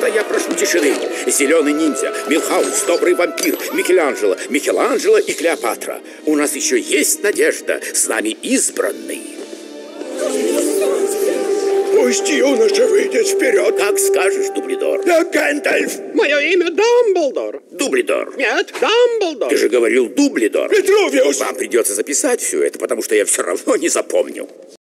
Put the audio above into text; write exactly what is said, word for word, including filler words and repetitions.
пожалуйста, я прошу тишины. Зеленый ниндзя, Милхаус, добрый вампир, Микеланджело, Микеланджело и Клеопатра. У нас еще есть надежда, с нами избранный. Пусть юноша выйдет вперед. Как скажешь, Дублидор. Да, Гэндальф. Мое имя Дамблдор. Дублидор. Нет, Дамблдор. Ты же говорил Дублидор. Петрувиус. Вам придется записать все это, потому что я все равно не запомню.